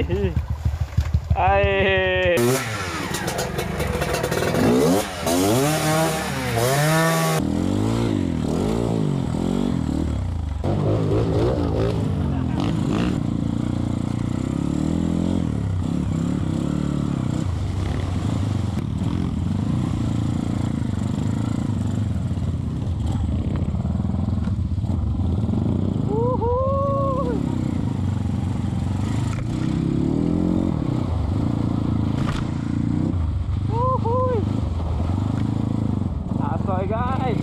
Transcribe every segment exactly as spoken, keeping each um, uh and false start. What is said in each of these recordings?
Hai. Asoy guys.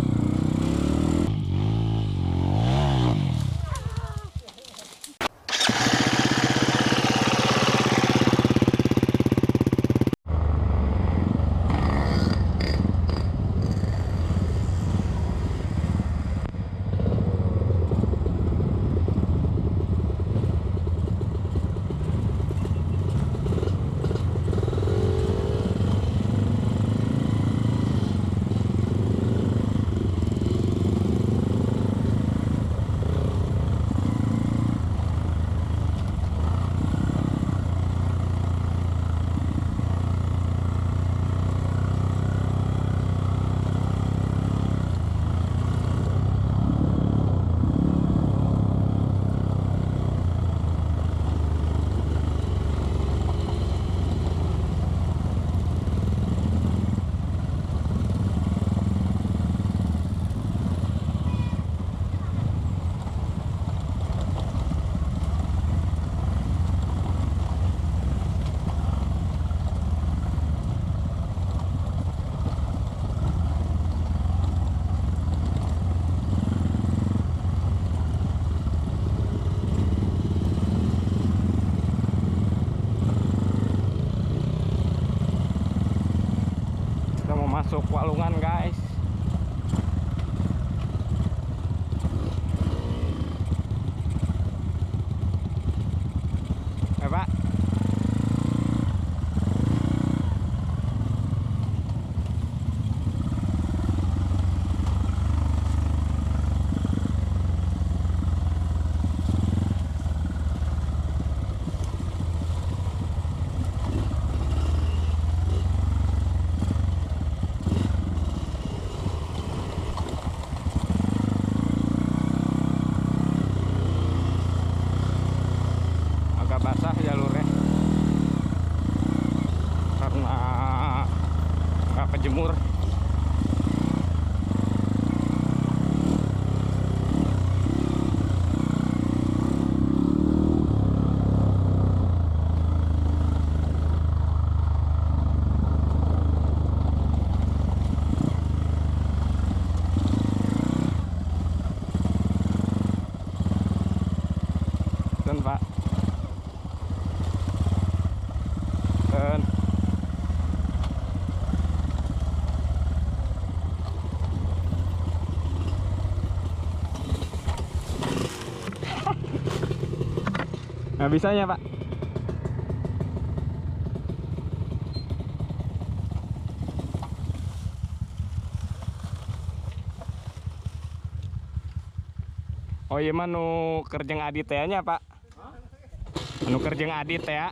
Masuk Walungan guys. Eh Pak. Basah jalurnya karena nggak kejemur. Dan Pak nggak bisanya Pak. Oh iya mah nu kerjeng adit nya Pak. Nu kerjeng adit ya.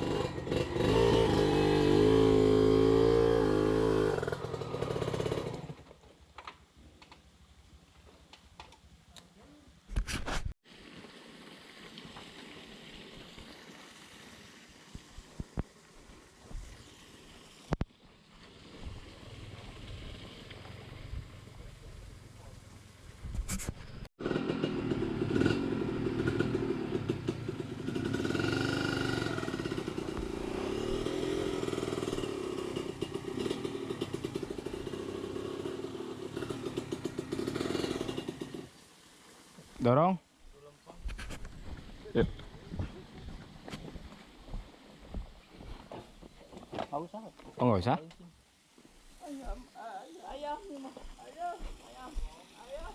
Dorong. Ya. Oh nggak usah. Ayam, ayam, ayam, ayam, ayam.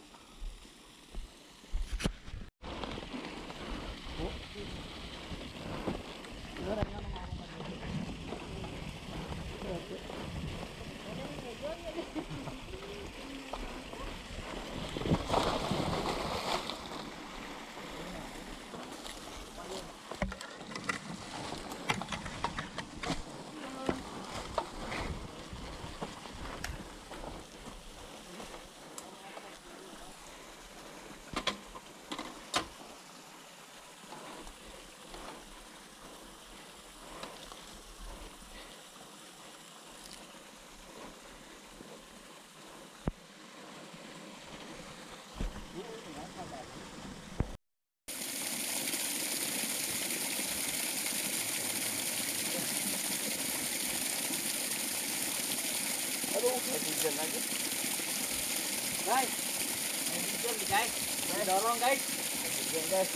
Guys, ini guys, dorong guys. Guys.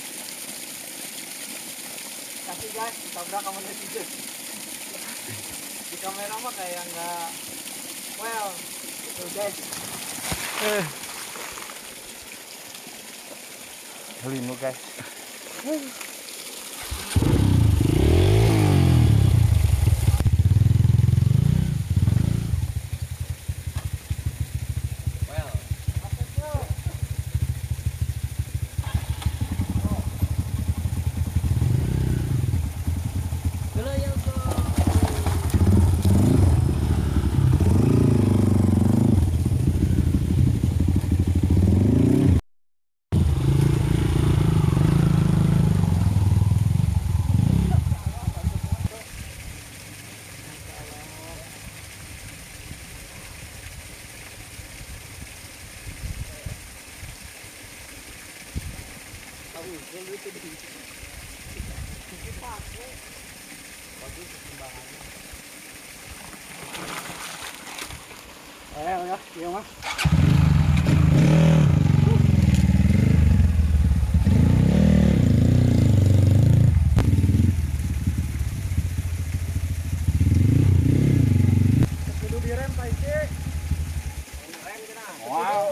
Kasih guys, tabrak sama netizen. Di kamera mah kayak nggak well, itu guys. Eh. Lino guys. Ayo ya, iya mah. Kudu direm Pak Ije. Rem cenah. Wow.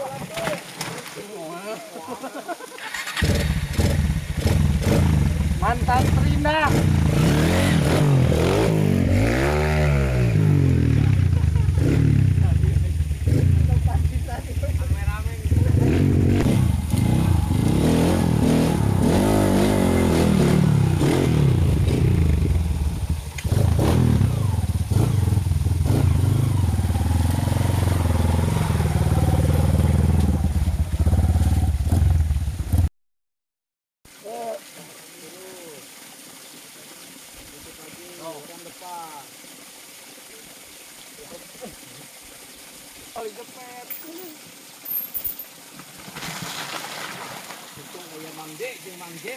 Mantan terindah. Paling gepet. Itu kayak mangge, jeung mangge.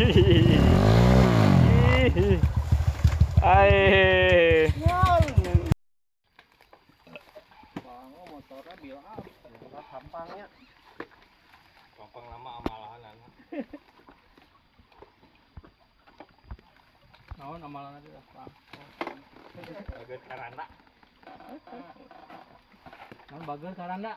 Ai. Bango motornya bilang apa? Bilang gampangnya. Gampang lama amalahan. Naon amalan aja dah, Bang. Bageut karanda. Naon bageun karanda?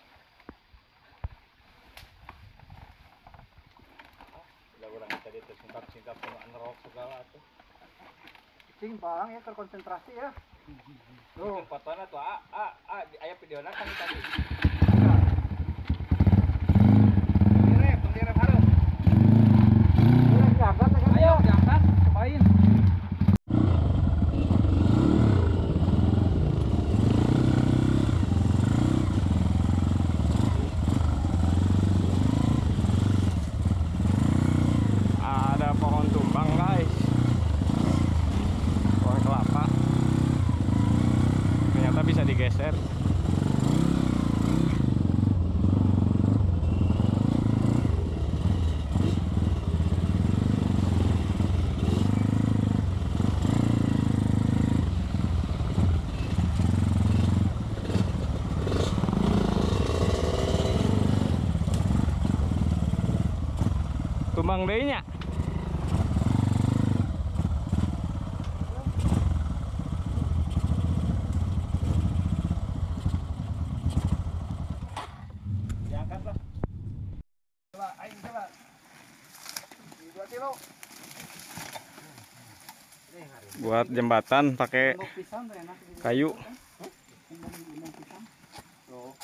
Udah urang tadi teh singkap-singkap nu anerok segala tuh. Cing Bang ya terkonsentrasi ya. Tuh, fotonya tuh a a a aya videona kan tadi. Direp, direp hareup. Direp jagat kan. Ayo jagat, cobain. Ada pohon tumbang, guys. Pohon kelapa. Ternyata bisa digeser. Tumbang deui nya. Diangkat lah. Coba aing coba. dua kilo. Buat jembatan pakai Untuk pisang teh enak di- kayu. Timbang timbang pisang. Tuh.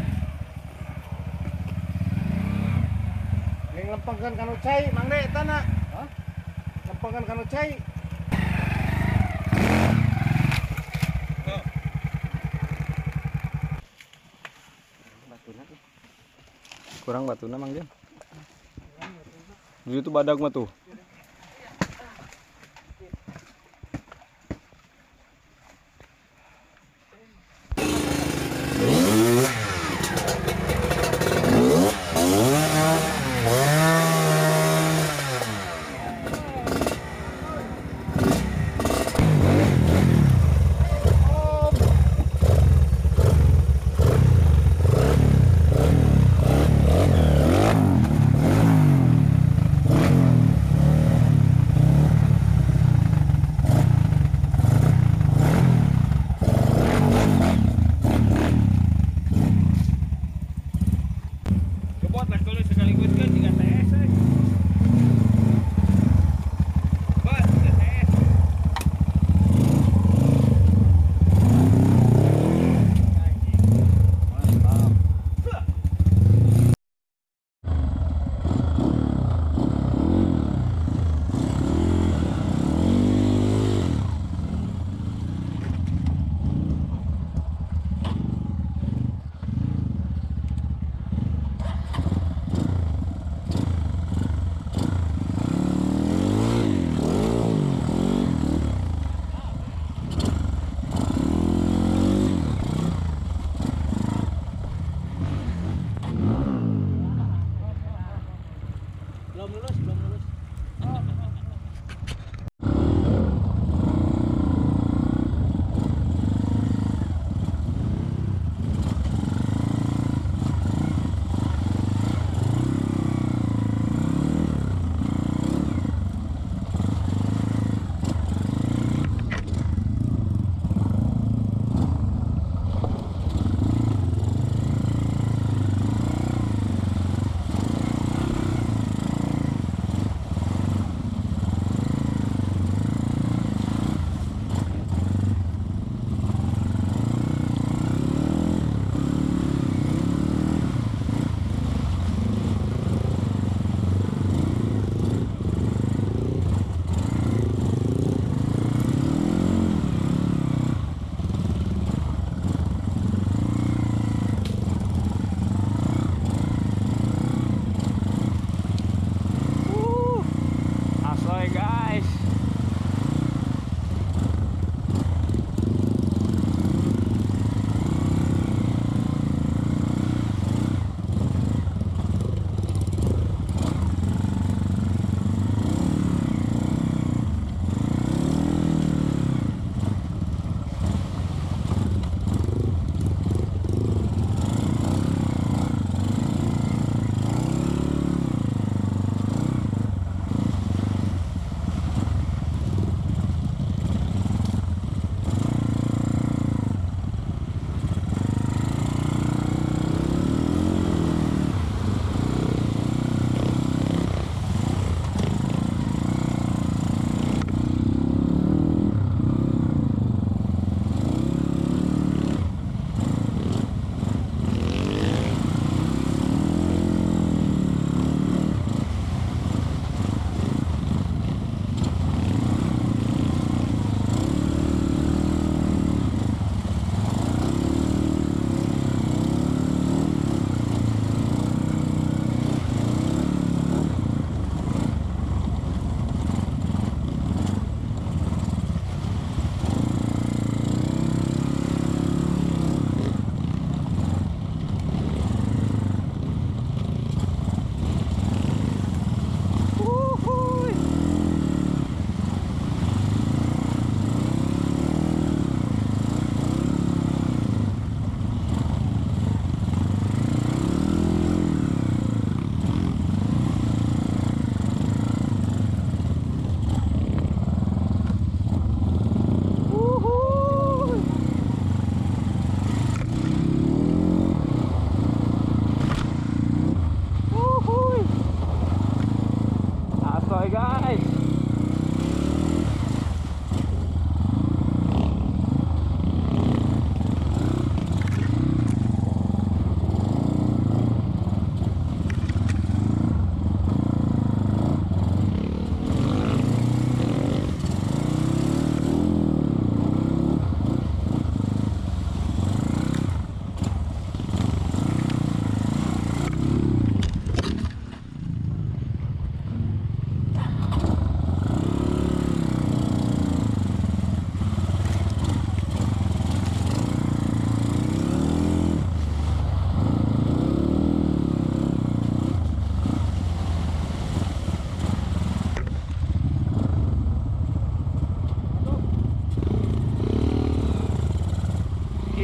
Yang lempengkan kanu cai, Mang De tanah. Hah? Lempengkan kanu cai. Batuna tuh. Kurang batuna Mang Jan. Dulu itu badag mah tuh.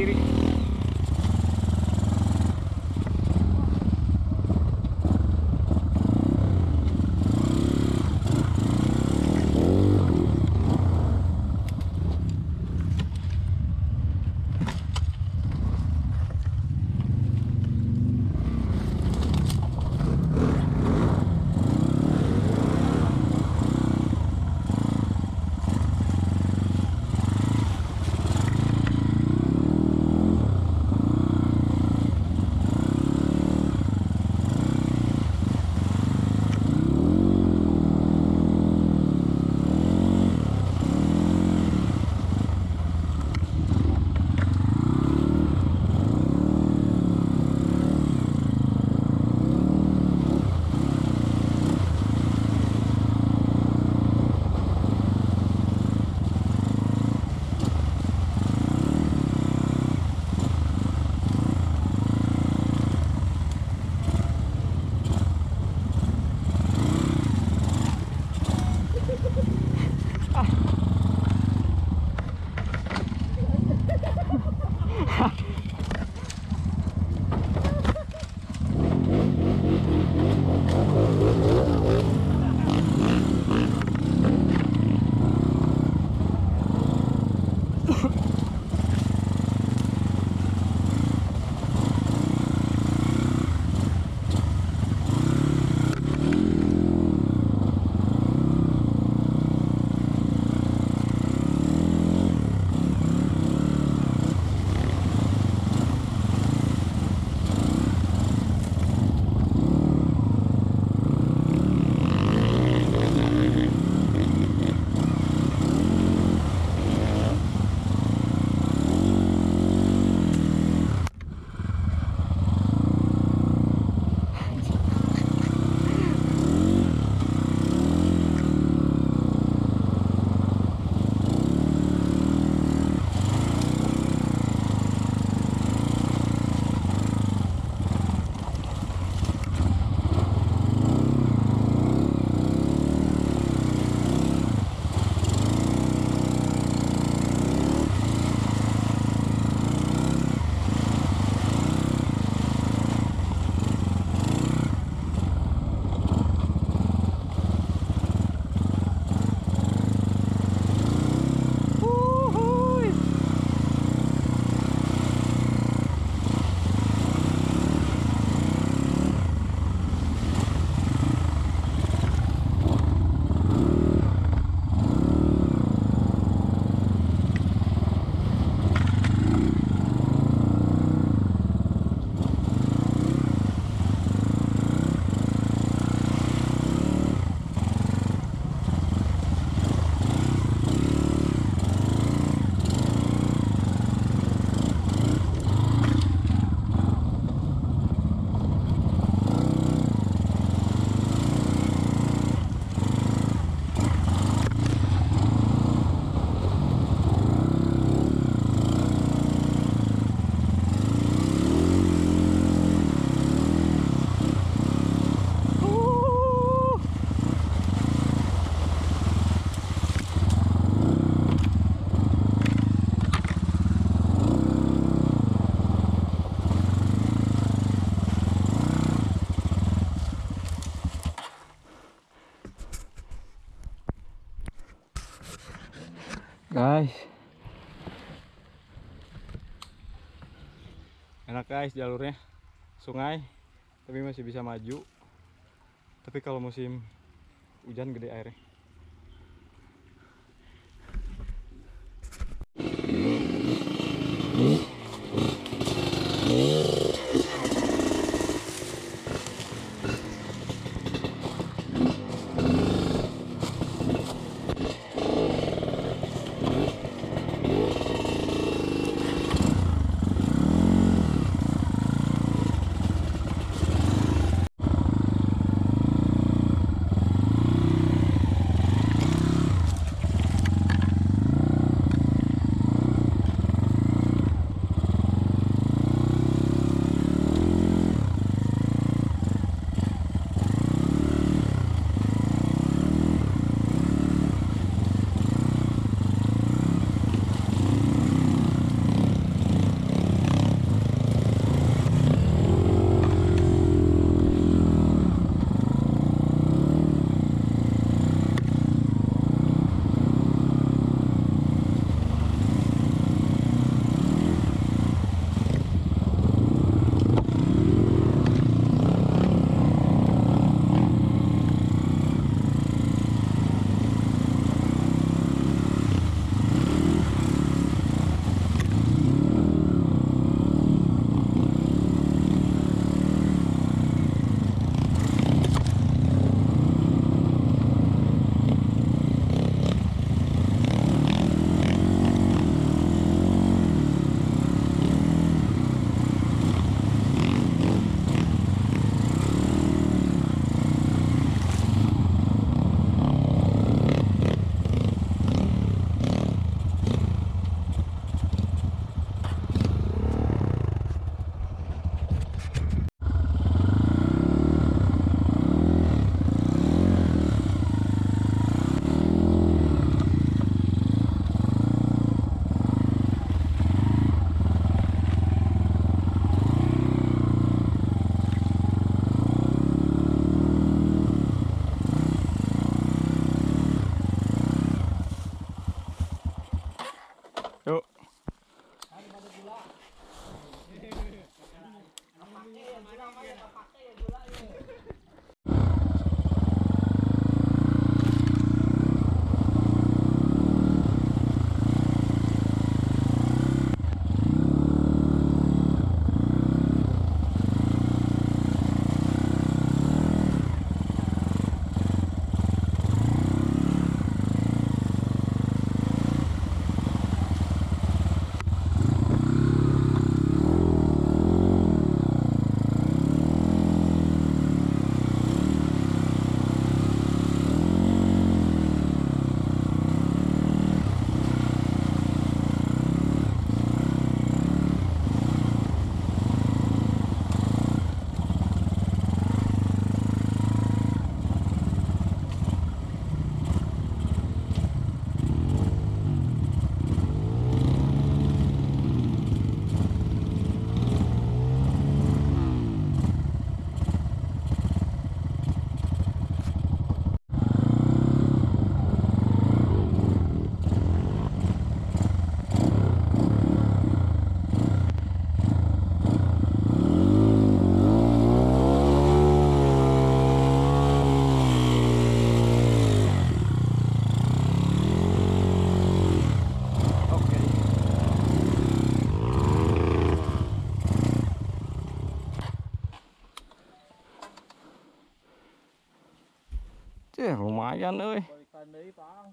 kiri. Guys, enak guys jalurnya, sungai tapi masih bisa maju. Tapi kalau musim hujan gede airnya. lumayan euy. Balikan deui, Pang.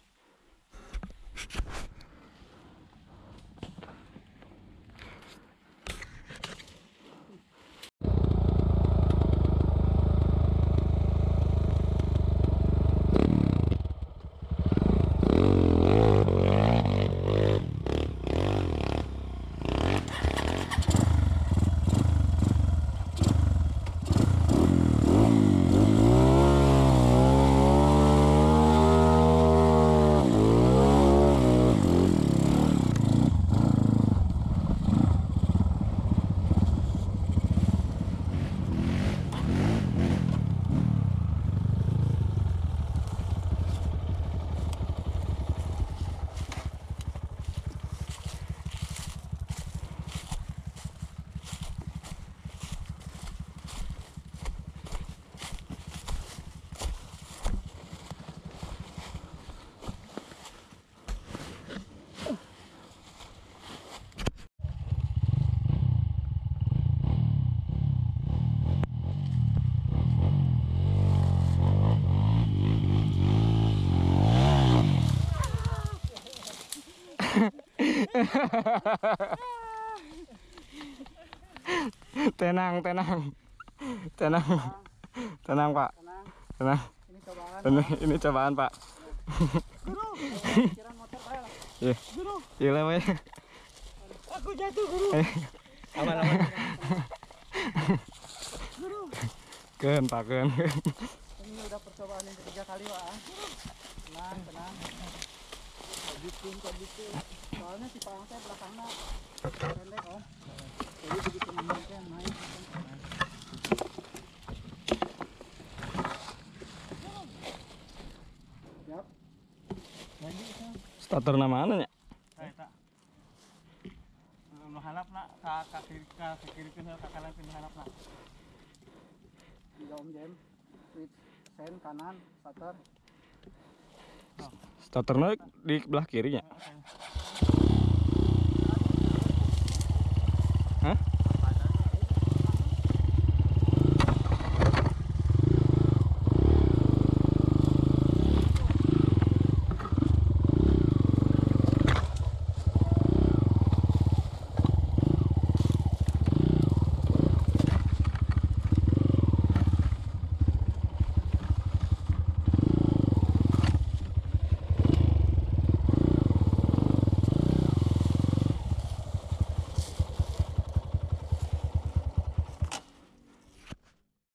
Tenang, tenang. Tenang. Tenang, Pak. Tenang, Tenang. ini cobaan. Ini, ini cobaan, Pak. Guru, pikiran motor saya lah. Iya. Guru, Iya, we. aku jatuh, Guru. Aman, aman. Guru, Keun, Pak, keun. ini udah percobaan yang ketiga kali, Pak. Tenang, tenang. Lanjutin, lanjutin. Soalnya si Pang teh belakangnya pendek, Om. Jadi begitu menangnya naik. Siap. Lagi, Kang. Starter mana nya? Saya tak. Nu halap nak ka ka kiri ka kiri ke ka kanan ke halap nak. Di Om Jem. Switch sen kanan starter. Starternya di belah kirinya. Hah?